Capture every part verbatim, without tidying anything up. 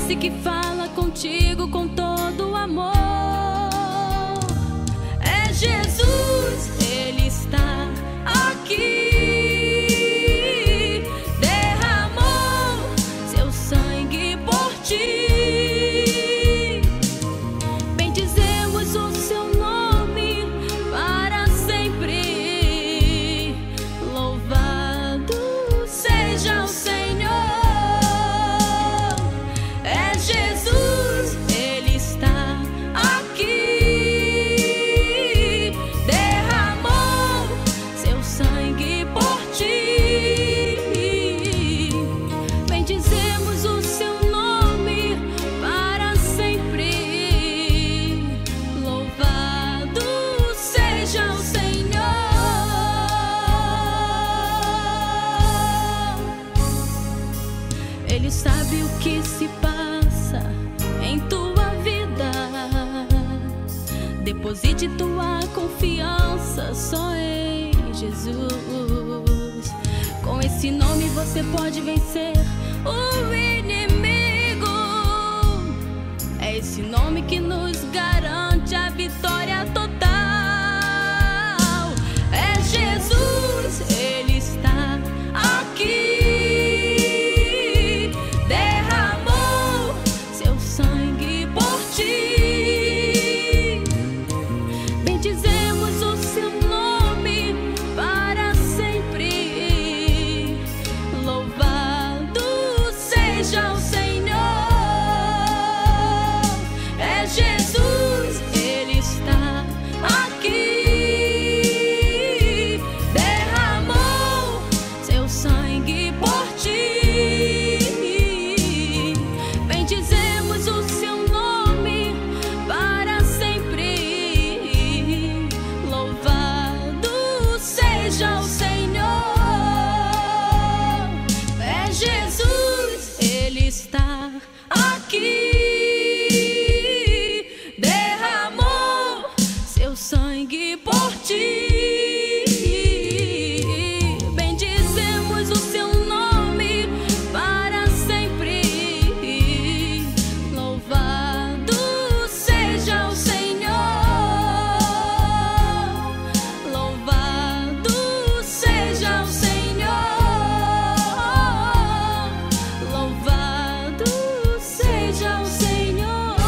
esse que fala contigo com todo amor. É Jesus, Ele está aqui. Derramou seu sangue por ti. Bendizemos o seu nome para sempre. Louvado seja o Senhor. É Jesus, Ele está aqui. Derramou seu sangue por ti. Bendizemos o seu nome para sempre. Louvado seja o Senhor. Ele sabe o que se passa em tua vida. Deposite tua confiança só em Jesus. Com esse nome você pode vencer o inimigo. É esse nome que nos garante a vitória total. É Jesus, Ele está aqui. Derramou seu sangue por ti. Bendizemos o seu nome para sempre. Louvado seja o Senhor. É Jesus, Ele está aqui. Derramou seu sangue por ti. Bendizemos o seu nome para sempre. Louvado seja o Senhor. É Jesus, Ele está aqui. Derramou seu sangue por ti. Bendizemos o seu nome para sempre. Louvado seja o Senhor. Louvado seja o Senhor. Louvado seja o Senhor.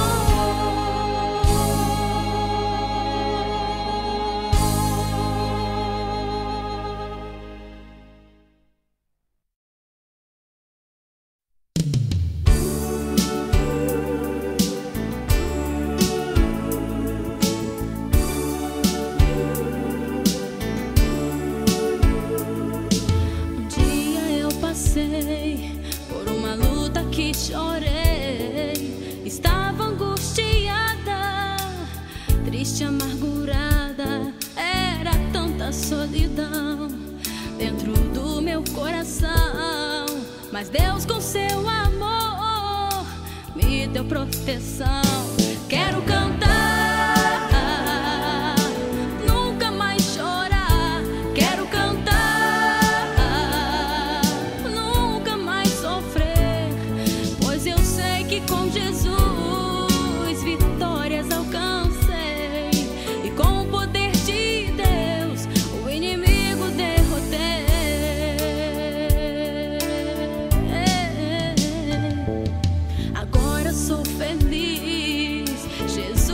Um dia eu passei por uma luta que chorei. Estava angustiada, triste, amargurada. Era tanta solidão dentro do meu coração. Mas Deus, com seu amor, me deu proteção. Quero cantar, nunca mais chorar. Quero cantar, nunca mais sofrer. Pois eu sei que com Jesus vitórias alcancei. E com o poder de Deus o inimigo derrotei. Agora sou feliz. Jesus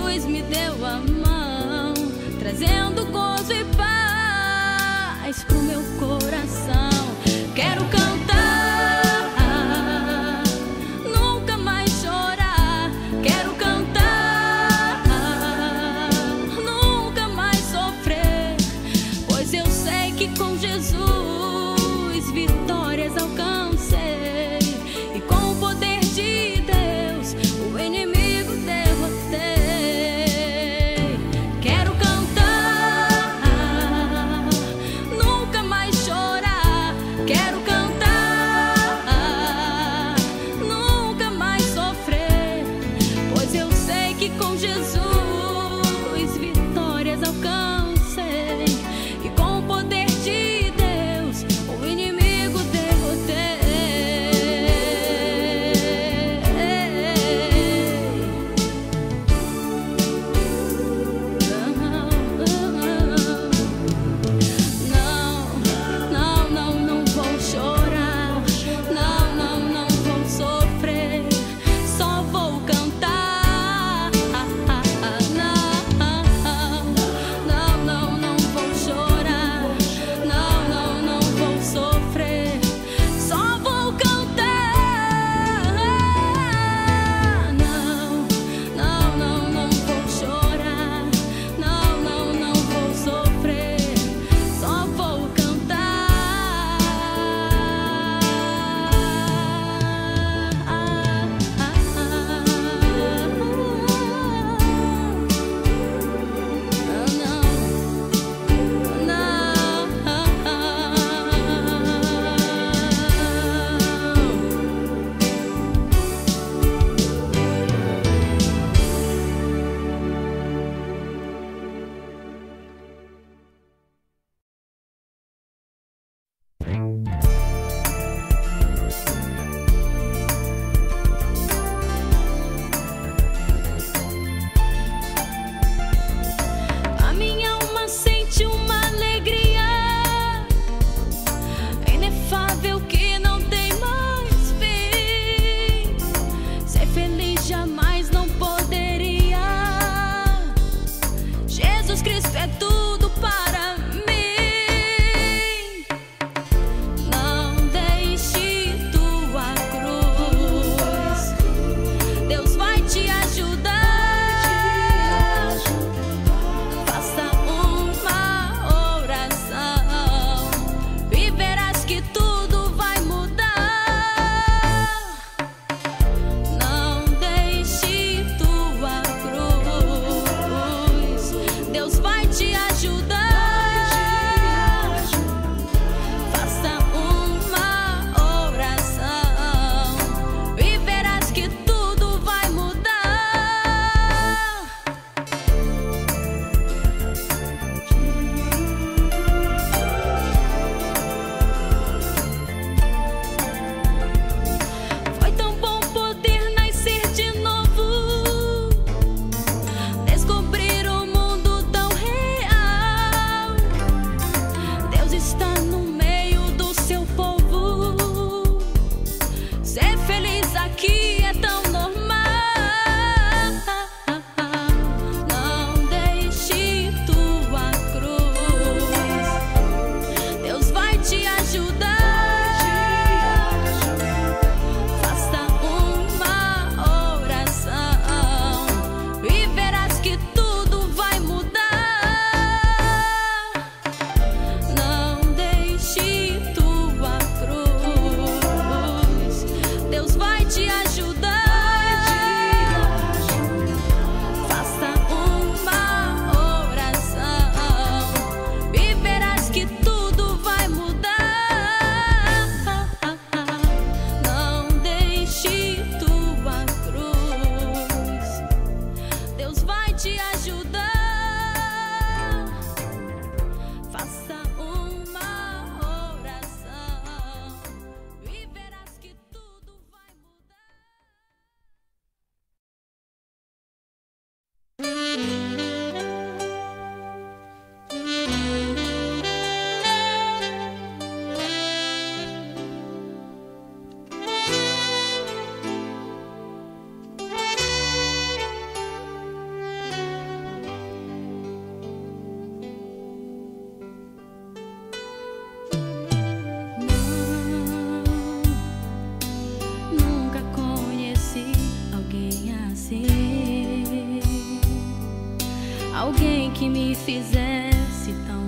que me fizesse tão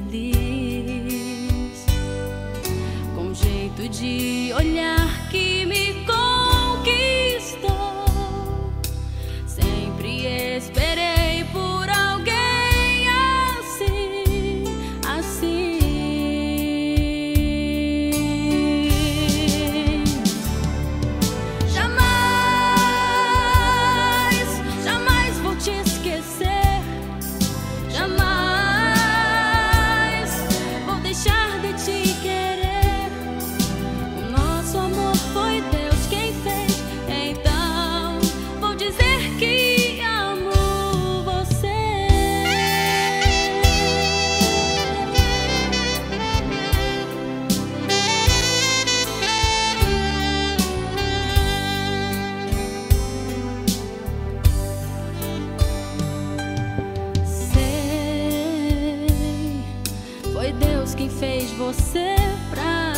feliz, com um jeito de olhar que me conquistou. Sempre esperei por alguém assim, assim. Jamais, jamais vou te esquecer. Jamais vou deixar de te querer. O nosso amor foi Deus quem fez, então vou dizer que amo você. Sei, foi Deus quem fez você pra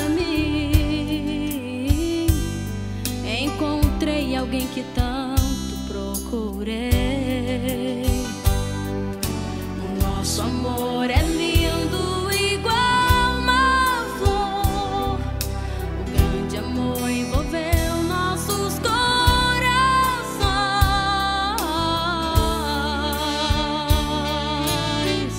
mim. Encontrei alguém que tanto procurei. O nosso amor é lindo igual uma flor. O grande amor envolveu nossos corações.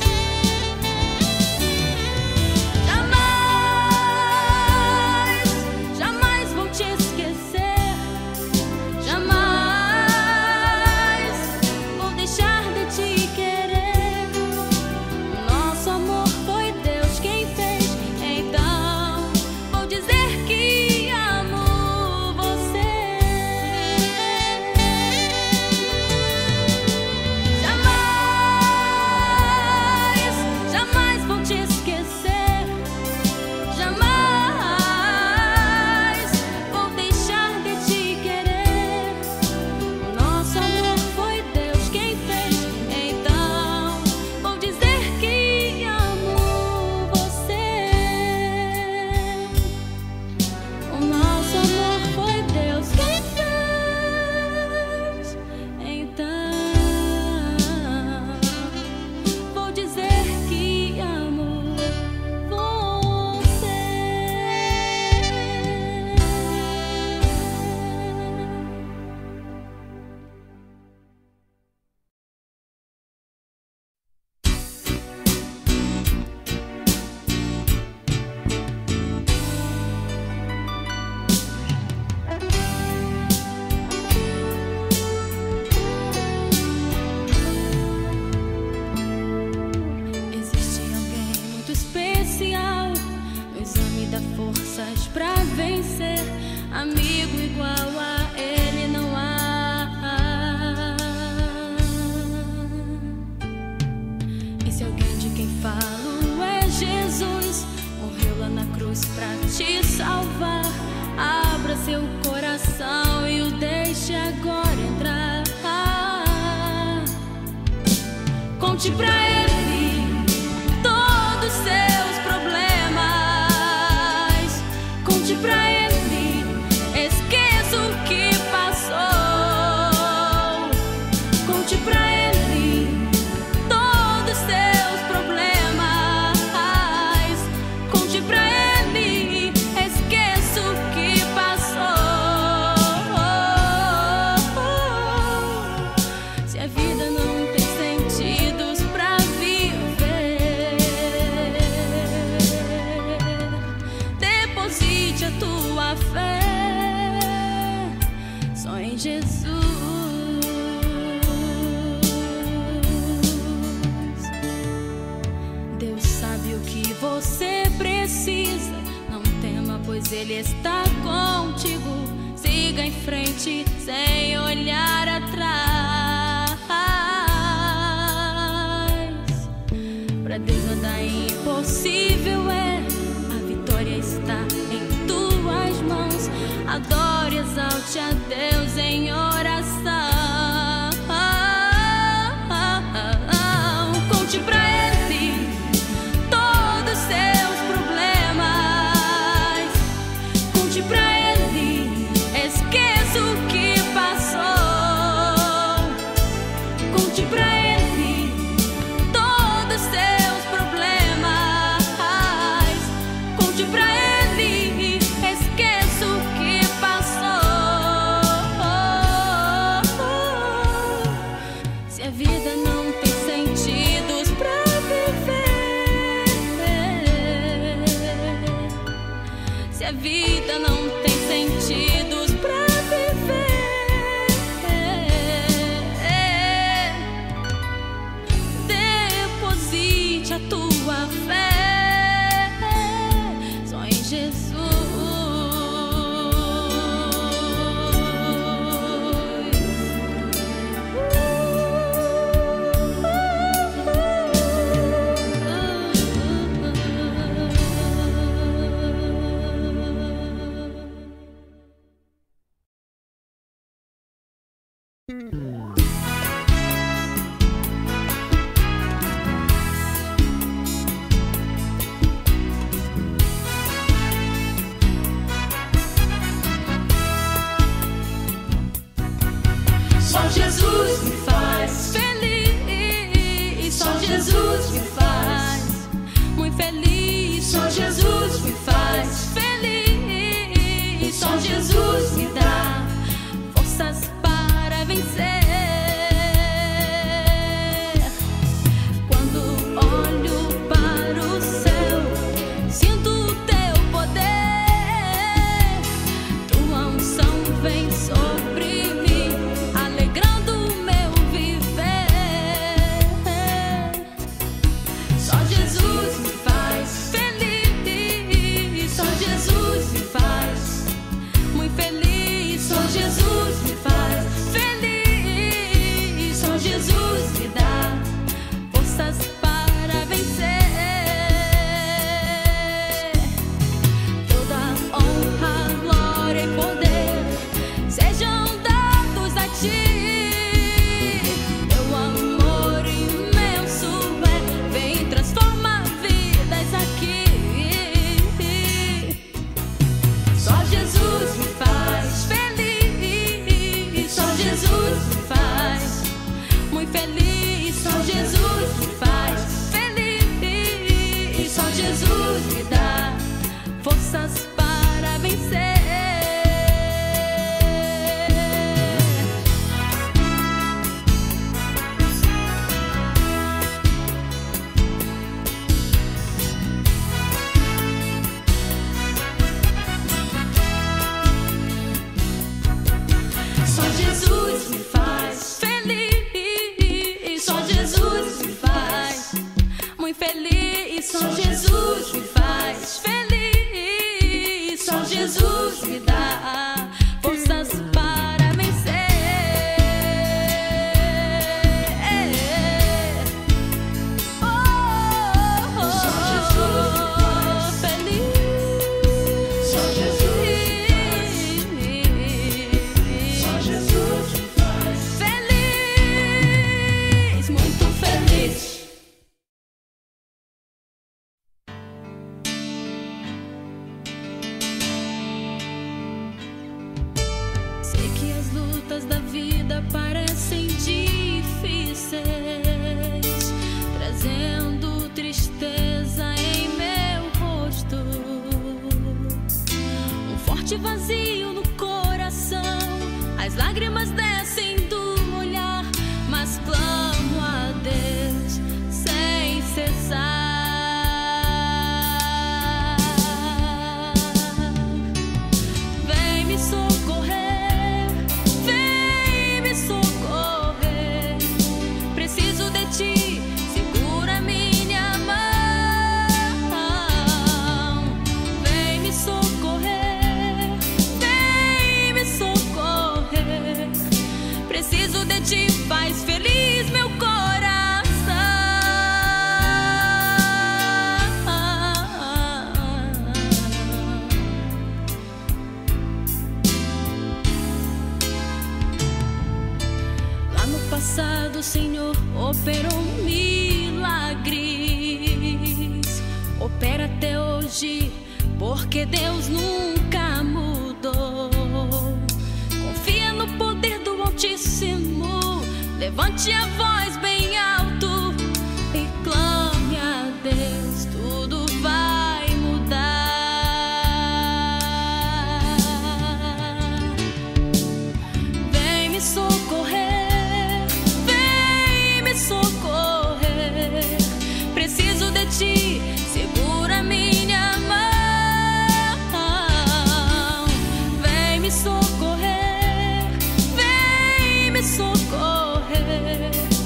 Jamais, jamais vou te esquecer. Jamais vou deixar de te querer. O nosso amor foi Deus quem fez, então vou dizer que amo você. Jamais, jamais vou te esquecer. Jamais vou deixar de te querer. O nosso amor foi Deus quem fez, então vou dizer que amo você. O nosso amor foi Deus quem fez, então vou dizer que amo você. Existe alguém muito especial no exame dá forças pra vencer. Amigo igual a ele não há. Esse alguém de quem falo é Jesus. Morreu lá na cruz pra te salvar. Abra seu coração e o deixe agora entrar. Conte pra ele todos os seus problemas. Conte pra ele, esqueça o que passou. Conte pra ele todos os seus problemas. Conte pra ele, esqueça o que passou. Se a vida não tem sentidos pra viver, deposite a tua fé só em Jesus. Deus sabe o que você precisa. Não tema, pois Ele está contigo. Siga em frente sem olhar atrás. Pra Deus nada é impossível é. A vitória está em tuas mãos. Adore, exalte a Deus em oração. Conte pra Ele todos os seus problemas. Conte pra Ele, esqueça o que passou. Conte pra Ele todos Só Jesus me faz feliz, só Jesus me faz muito feliz, só Jesus me faz feliz, só Jesus me dá forças para vencer. Quando olho para o céu, sinto o teu poder, tua unção vem sobre mim, alegrando o meu viver. Só Jesus me faz feliz, só Jesus me faz muito feliz, só Jesus me faz feliz, só Jesus me dá forças para vencer. Toda honra, glória e poder sejam dados a ti. Teu amor imenso é, vem transformar vidas aqui. Só Jesus me faz feliz, só Jesus me faz muito feliz, só Jesus me faz feliz, só Jesus me dá forças para vencer. Só Jesus me faz feliz, só Jesus me faz muito feliz, só Jesus me faz feliz, só Jesus me dá forças para vencer. Oh, oh, oh, só Jesus me faz feliz, só Jesus me faz, só Jesus me faz feliz, muito feliz. Sei que as lutas da vida parecem difíceis, trazendo tristeza em meu rosto, um forte vazio no coração. As lágrimas descem do olhar, mas clamo a Deus sem cessar. Vem me socorrer, vem me socorrer. Preciso de ti, segura minha mão. Vem me socorrer, vem me socorrer. Preciso de ti, faz feliz meu coração. Lá no passado o Senhor operou milagres, opera até hoje, porque Deus nunca mudou. Confia no poder do Altíssimo, levante a voz bem alto e clame a Deus, tudo vai mudar. Vem me socorrer, vem me socorrer. Preciso de ti, segura minha mão. Vem me socorrer, vem me socorrer.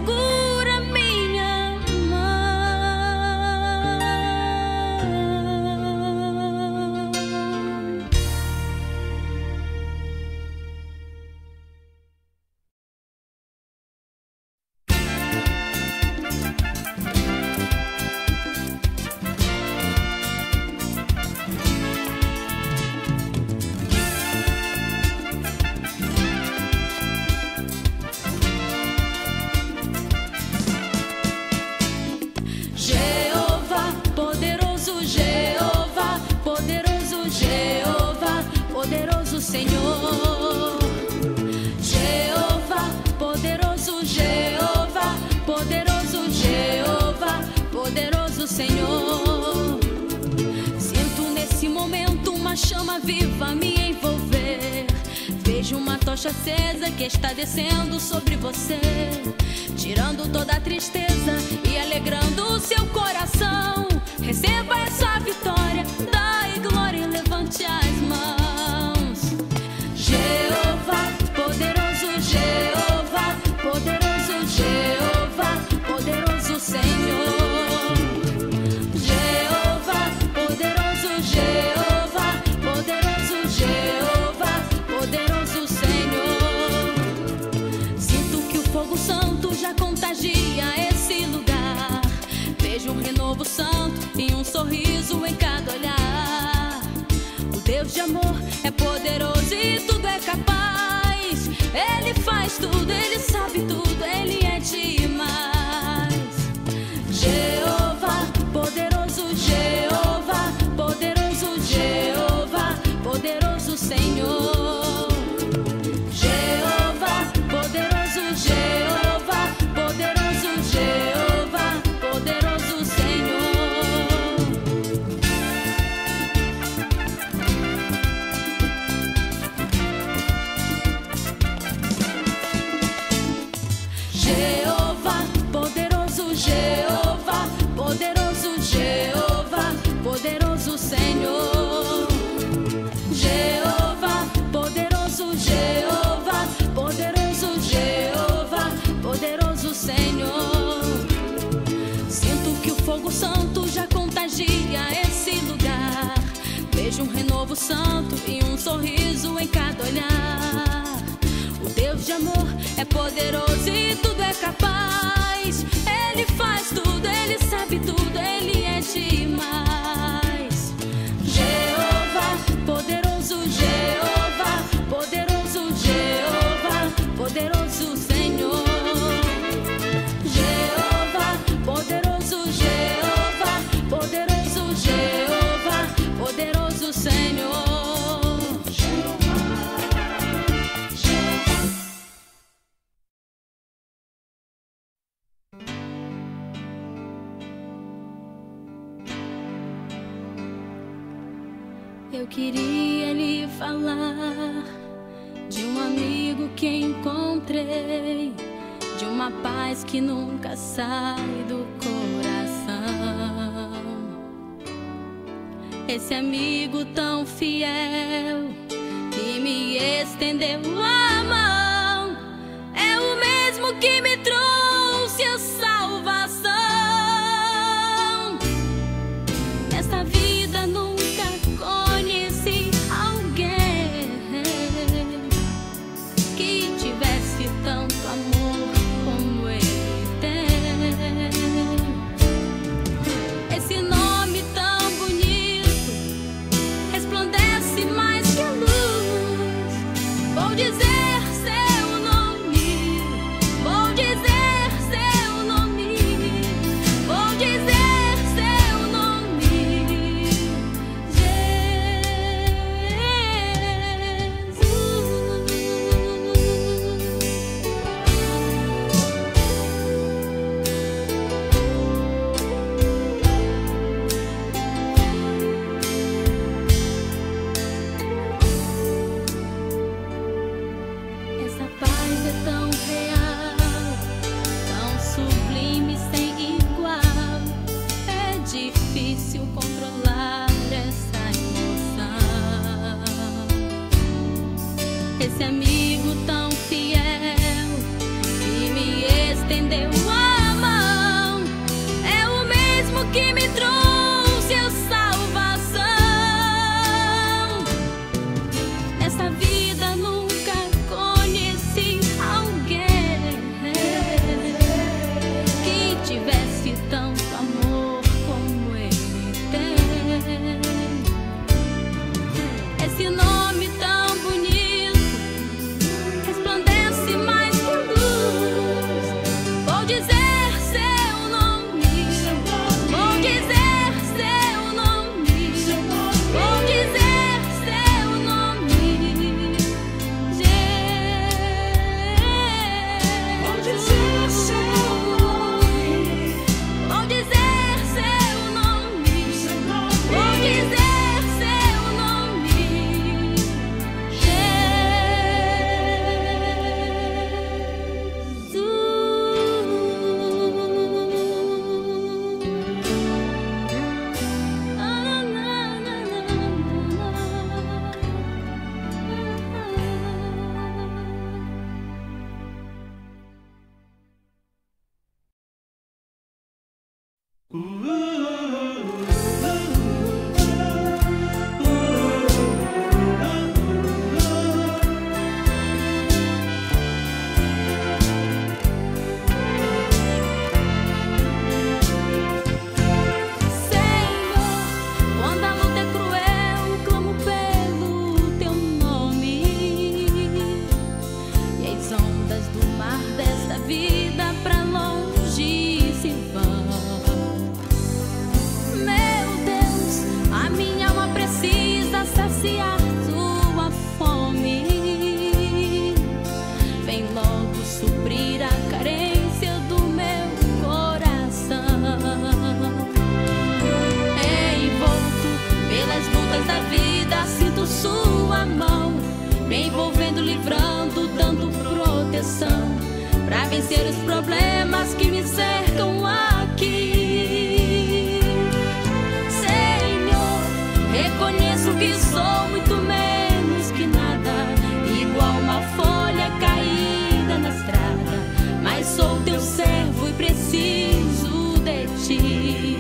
segura minha Jeová, poderoso Jeová, poderoso Jeová, poderoso Senhor. Jeová, poderoso Jeová, poderoso Jeová, poderoso Senhor. Sinto nesse momento uma chama viva me envolver. Vejo uma tocha acesa que está descendo sobre você, tirando toda a tristeza e alegrando o seu coração. Receba essa vitória, dai glória e levante as mãos. Jeová, poderoso Jeová, poderoso Jeová, poderoso Senhor. Jeová, poderoso Jeová, poderoso Jeová, poderoso Senhor. Sinto que o fogo santo já contagia esse lugar. Vejo um renovo santo e um sorriso em cada olhar. O Deus de amor é poderoso e tudo é capaz. Ele faz tudo, Ele sabe tudo, Ele é demais. Jeová, poderoso Jeová, poderoso Jeová, poderoso Senhor. Jeová, poderoso Jeová, poderoso Jeová, poderoso Senhor. Jeová, poderoso Jeová, poderoso Jeová, poderoso Senhor. Jeová, poderoso Jeová, poderoso Jeová, poderoso Senhor. Sinto que o fogo santo já contagia esse lugar. Vejo um renovo santo e um sorriso em cada olhar. O Deus de amor é poderoso e tudo é capaz. Ele faz tudo, Ele sabe tudo, Ele é demais. Jeová, poderoso Jeová, poderoso Jeová, poderoso Senhor. Jeová, poderoso Jeová, poderoso Jeová, poderoso Senhor. Eu queria lhe falar de um amigo que encontrei, de uma paz que nunca sai do coração. Esse amigo tão fiel que me estendeu a mão é o mesmo que me trouxe a salvação. Nesta vida nunca conheci alguém que tivesse tanto amor como ele tem. Esse nome tão bonito resplandece mais que a luz. Vou dizer seu nome, vou dizer Pra vencer os problemas que me cercam aqui. Senhor, reconheço que sou muito menos que nada, igual uma folha caída na estrada, mas sou teu servo e preciso de ti.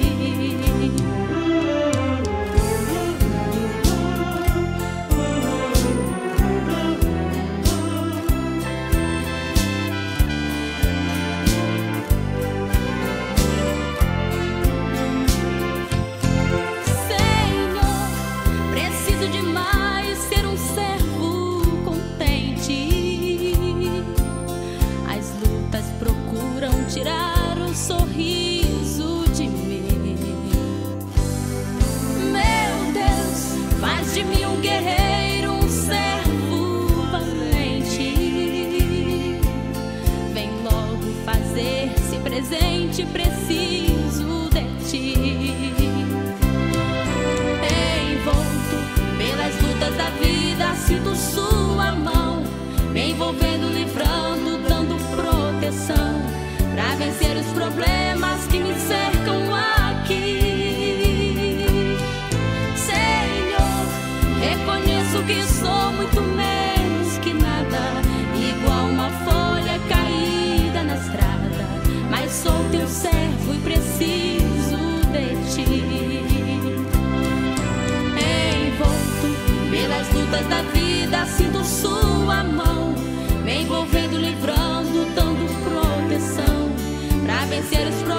Tirar o sorriso de mim. Meu Deus, faz de mim um guerreiro, um servo valente. Vem logo fazer-se presente, preciso de ti. Envolto pelas lutas da vida, sinto sua mão me envolvendo, livrando, dando proteção pra vencer os problemas que me cercam aqui. Senhor, reconheço que sou muito menos que nada, igual uma folha caída na estrada, mas sou teu servo e preciso de ti. Envolto pelas lutas da vida, sinto sua mão me envolvendo, livrando, dando proteção pra vencer os problemas